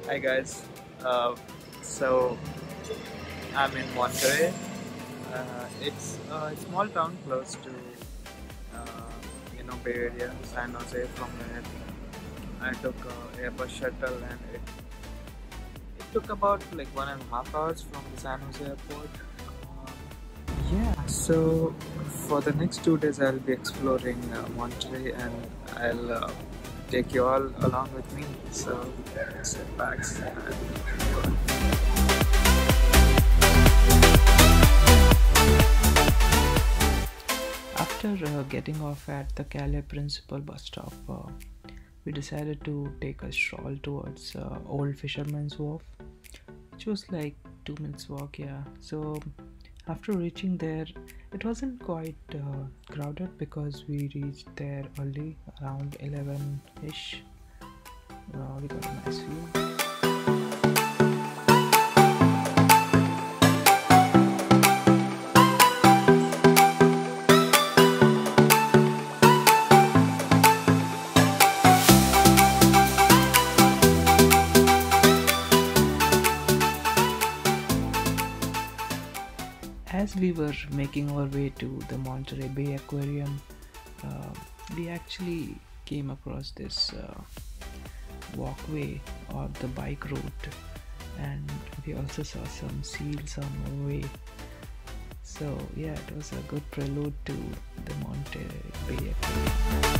Hi guys, so I'm in Monterey. It's a small town close to Bay Area, San Jose. From where I took a Airbus shuttle, and it took about like 1.5 hours from the San Jose airport. Yeah, so for the next 2 days I'll be exploring Monterey, and I'll take you all along with me. So sit back and go. After getting off at the Calais Principal bus stop, we decided to take a stroll towards Old Fisherman's Wharf, which was like 2 minutes walk. Yeah, so after reaching there, it wasn't quite crowded because we reached there early, around 11ish. We got a nice view. As we were making our way to the Monterey Bay Aquarium, we actually came across this walkway or the bike route, and we also saw some seals on our way. So yeah, it was a good prelude to the Monterey Bay Aquarium.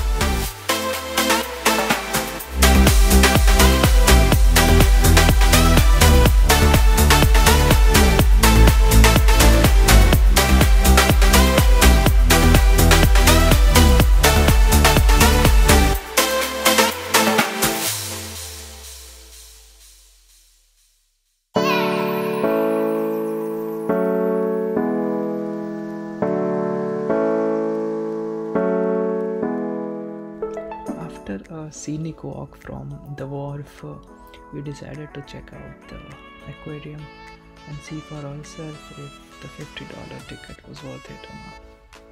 After a scenic walk from the wharf, we decided to check out the aquarium and see for ourselves if the $50 ticket was worth it or not.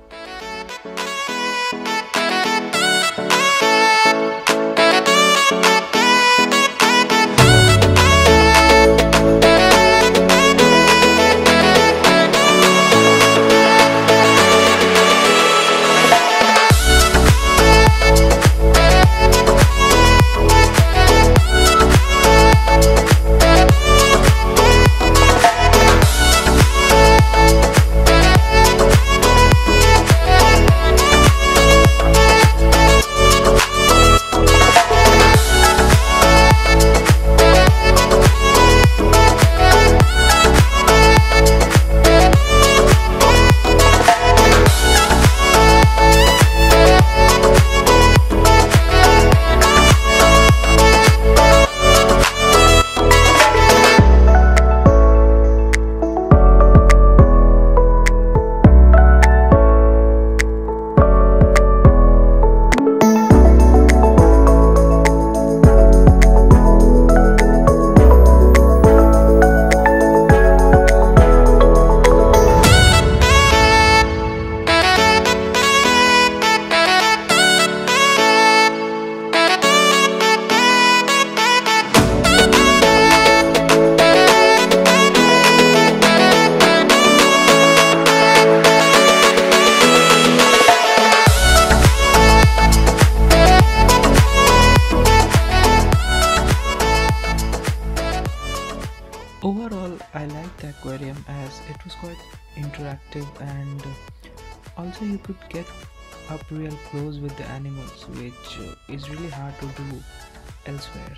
Overall, I liked the aquarium as it was quite interactive, and also you could get up real close with the animals, which is really hard to do elsewhere.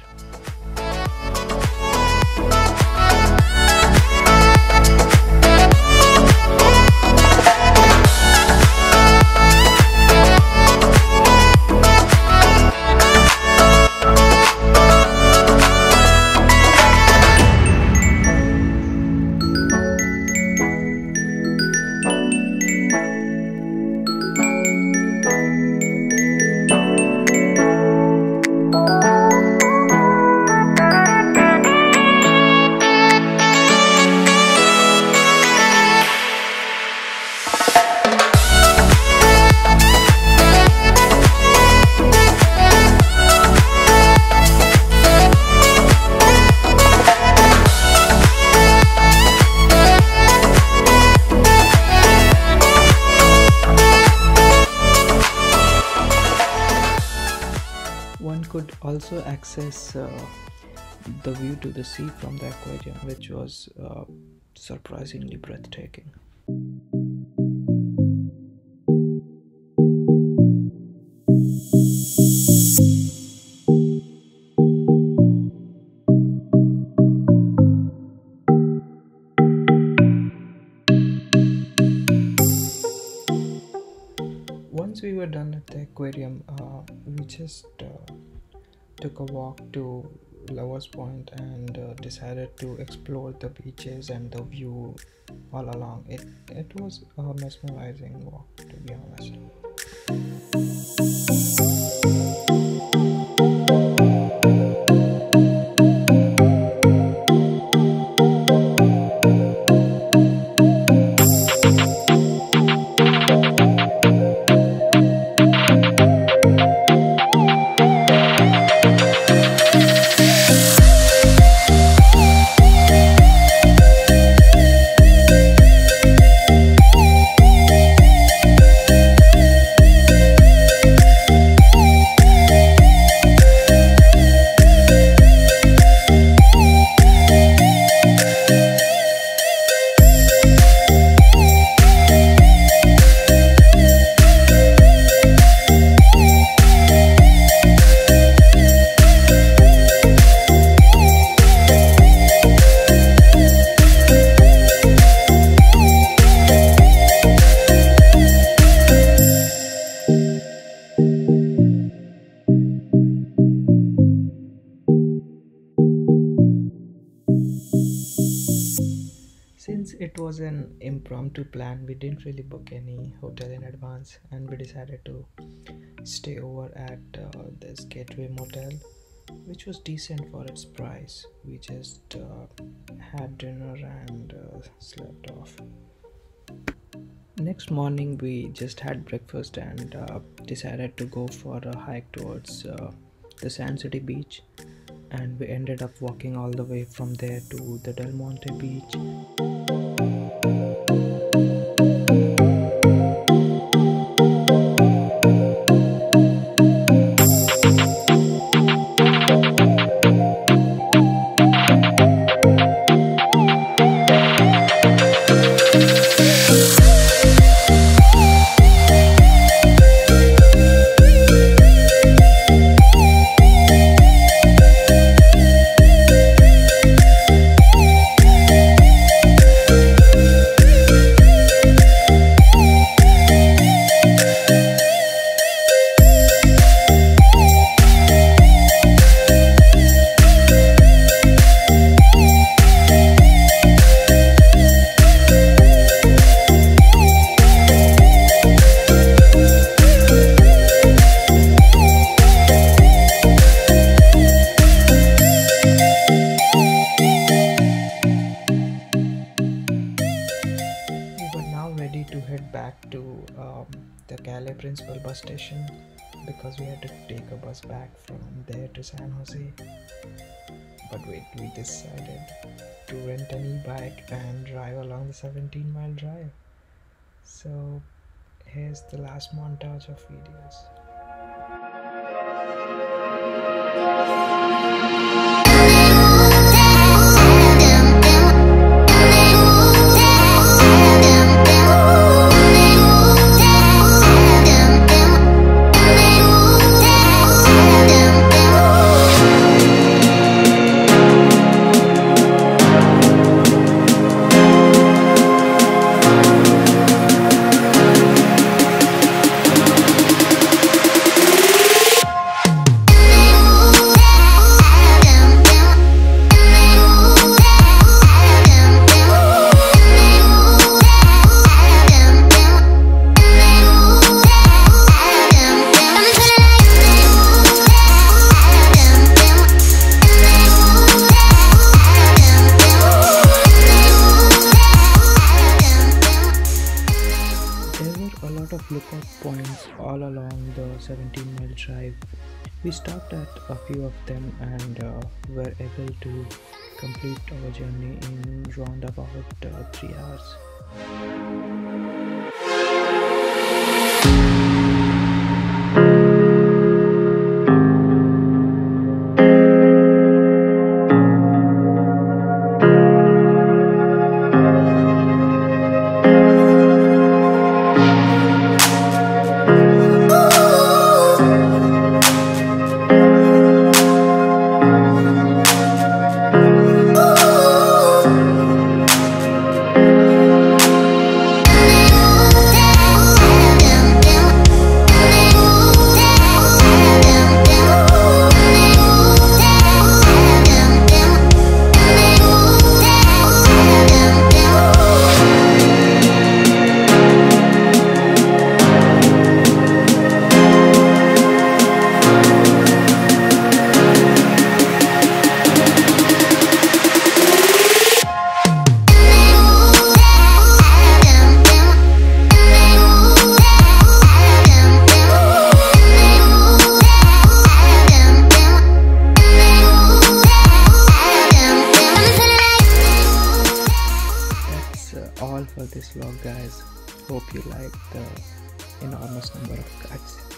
also access the view to the sea from the aquarium, which was surprisingly breathtaking. Once we were done at the aquarium, we just took a walk to Lovers Point and decided to explore the beaches and the view all along. It was a mesmerizing walk, to be honest. Since it was an impromptu plan, we didn't really book any hotel in advance, and we decided to stay over at this Gateway Motel, which was decent for its price. We just had dinner and slept off. Next morning, we just had breakfast and decided to go for a hike towards the Sand City beach, and we ended up walking all the way from there to the Del Monte beach. To head back to the Calais principal bus station, because we had to take a bus back from there to San Jose. But wait, we decided to rent an e-bike and drive along the 17-mile drive. So here's the last montage of videos. Lookout points all along the 17-mile drive. We stopped at a few of them and were able to complete our journey in round about 3 hours. this vlog, guys. Hope you like the enormous number of cats.